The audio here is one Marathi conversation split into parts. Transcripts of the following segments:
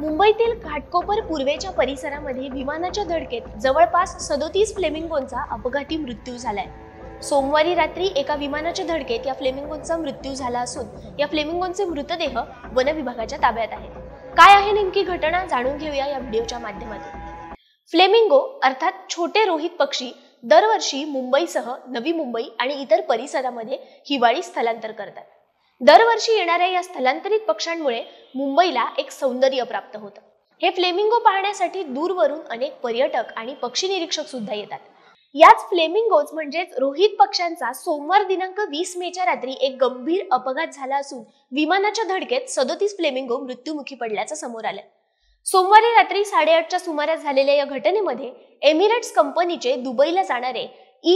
मुंबईतील घाटकोपर पूर्वेच्या परिसरामध्ये विमानाच्या धडकेत जवळपास 37 फ्लेमिंगोंचा अपघाती मृत्यू झालाय। सोमवारी रात्री एका विमानाच्या धडकेत या फ्लेमिंगोंचा मृत्यू झाला असून या फ्लेमिंगोंचे मृतदेह वन विभागाच्या ताब्यात आहेत। काय आहे नेमकी घटना जाणून घेऊया या व्हिडिओच्या माध्यमातून। फ्लेमिंगो अर्थात छोटे रोहित पक्षी दरवर्षी मुंबईसह नवी मुंबई आणि इतर परिसरामध्ये हिवाळी स्थलांतर करतात। दरवर्षी येणाऱ्या या स्थलांतरित पक्ष्यांमुळे मुंबईला एक सौंदर्य प्राप्त होतं। हे फ्लेमिंगो पाहण्यासाठी दूरवरून अनेक पर्यटक आणि पक्षी निरीक्षक सुद्धा येतात। याच फ्लेमिंगोज म्हणजेच रोहित पक्ष्यांचा सोमवार दिनांक 20 मेच्या रात्री एक गंभीर अपघात झाला असून विमानाच्या धडकेत 37 फ्लेमिंगो मृत्युमुखी पडल्याचं समोर आलं। सोमवारी रात्री 8:30च्या सुमारास झालेल्या या घटनेमध्ये एमिरेट्स कंपनीचे दुबईला जाणारे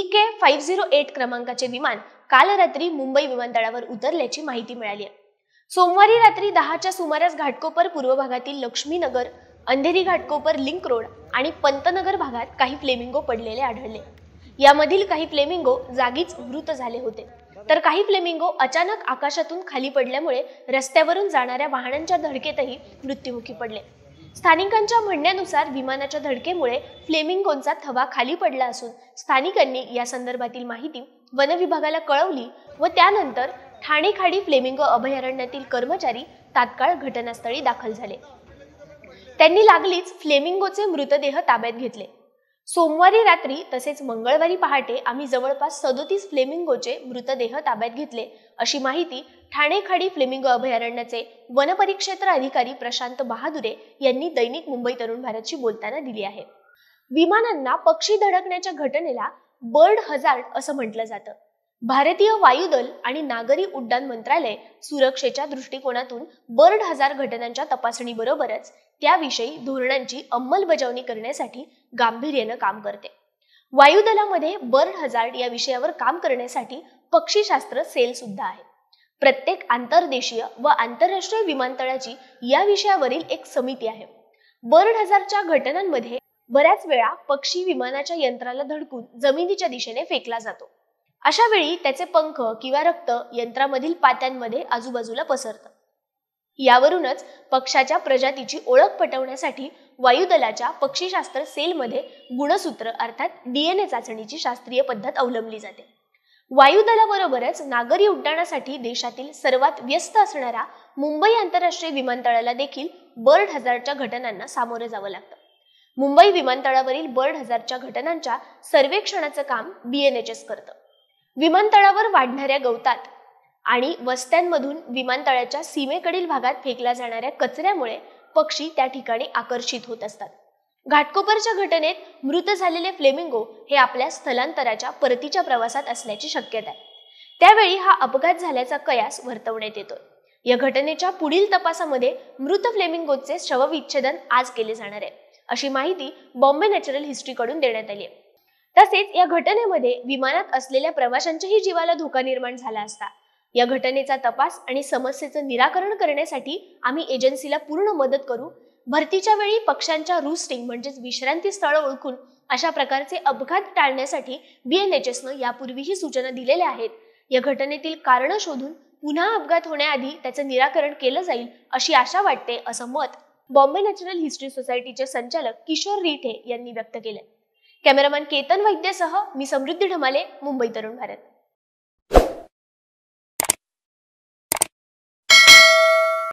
EK508 क्रमांकाचे विमान काल रात्री मुंबई विमानतळावर उतरल्याची माहिती मिळाली आहे। सोमवारी रात्री 10च्या सुमारास घाटकोपर पूर्व भागातील लक्ष्मीनगर, अंधेरी घाटकोपर लिंक रोड आणि पंतनगर भागात काही फ्लेमिंगो पडलेले आढळले। यामधील काही फ्लेमिंगो जागीच मृत झाले होते, तर काही फ्लेमिंगो अचानक आकाशातून खाली पडल्यामुळे रस्त्यावरून जाणाऱ्या वाहनांच्या धडकेतही मृत्युमुखी पडले। स्थानिकांच्या म्हणण्यानुसार विमानाच्या धडकेमुळे फ्लेमिंगोंचा थवा खाली पडला असून स्थानिकांनी या संदर्भातील माहिती वन विभागाला कळवली व त्यानंतर ठाणे खाडी फ्लेमिंगो अभयारण्यातील कर्मचारी तात्काळ घटनास्थळी दाखल झाले। त्यांनी लागलीच फ्लेमिंगोचे मृतदेह ताब्यात घेतले। सोमवारी रात्री तसेच मंगळवारी पहाटे आम्ही जवळपास 37 फ्लेमिंगोचे मृतदेह ताब्यात घेतले, अशी माहिती ठाणे खाडी फ्लेमिंगो अभयारण्याचे वनपरिक्षेत्र अधिकारी प्रशांत बहादुरे यांनी दैनिक मुंबई तरुण भारतशी बोलताना दिली आहे। विमानांना पक्षी धडकण्याच्या घटनेला बर्ड हजार्ड असं म्हटलं जातं। भारतीय वायुदल आणि नागरी उड्डाण मंत्रालय सुरक्षेच्या दृष्टिकोनातून बर्ड हजार्ड घटनांच्या तपासणीबरोबरच त्याविषयी धोरणांची अंमलबजावणी करण्यासाठी गांभीर्याने काम करते। वायुदलामध्ये बर्ड हजार्ड या विषयावर काम करण्यासाठी पक्षीशास्त्र सेल सुद्धा आहे। प्रत्येक आंतरदेशीय व आंतरराष्ट्रीय विमानतळाची या विषयावरील एक समिती आहे। बर्ड हजार्डच्या घटनांमध्ये बऱ्याच वेळा पक्षी विमानाच्या यंत्राला धडकून जमिनीच्या दिशेने फेकला जातो। अशा वेळी त्याचे पंख किंवा रक्त यंत्रामधील पात्यांमध्ये आजूबाजूला पसरतं। यावरूनच पक्षाच्या प्रजातीची ओळख पटवण्यासाठी वायुदलाच्या पक्षीशास्त्र सेलमध्ये गुणसूत्र अर्थात DNA चाचणीची शास्त्रीय पद्धत अवलंबली जाते। वायुदलाबरोबरच नागरी उड्डाणासाठी देशातील सर्वात व्यस्त असणाऱ्या मुंबई आंतरराष्ट्रीय विमानतळाला देखील बर्ड हजार्डच्या घटनांना सामोरं जावं लागतं। मुंबई विमानतळावरील बर्ड हजार्डच्या घटनांच्या सर्वेक्षणाचं काम BNHS करतं। विमानतळावर वाढणाऱ्या गवतात आणि वस्त्यांमधून विमानतळाच्या सीमेकडील भागात फेकल्या जाणाऱ्या कचऱ्यामुळे पक्षी त्या ठिकाणी आकर्षित होत असतात। घाटकोपरच्या घटनेत मृत झालेले फ्लेमिंगो हे आपल्या स्थलांतराच्या परतीच्या प्रवासात असल्याची शक्यता आहे। त्यावेळी हा अपघात झाल्याचा कयास वर्तवण्यात येतोय। या घटनेच्या पुढील तपासामध्ये मृत फ्लेमिंगोचे शवविच्छेदन आज केले जाणार आहे, अशी माहिती बॉम्बे नॅचरल हिस्ट्रीकडून देण्यात आली आहे। तसेच या घटनेमध्ये विमानात असलेल्या प्रवाशांच्याही जीवाला धोका निर्माण झाला असता। या घटनेचा तपास आणि समस्येचं निराकरण करण्यासाठी आम्ही एजन्सीला पूर्ण मदत करू। भरतीच्या वेळी पक्ष्यांच्या रूस्टिंग म्हणजेच विश्रांती स्थळ ओळखून अशा प्रकारचे अपघात टाळण्यासाठी BNHSनं यापूर्वीही सूचना दिलेल्या आहेत। या घटनेतील कारण शोधून पुन्हा अपघात होण्याआधी त्याचं निराकरण केलं जाईल अशी आशा वाटते, असं मत बॉम्बे नॅचरल हिस्ट्री सोसायटीचे संचालक किशोर रिठे यांनी व्यक्त केले। कॅमेरामॅन केतन वैद्यसह मी समृद्धी ढमाले, मुंबई तरुण भारत।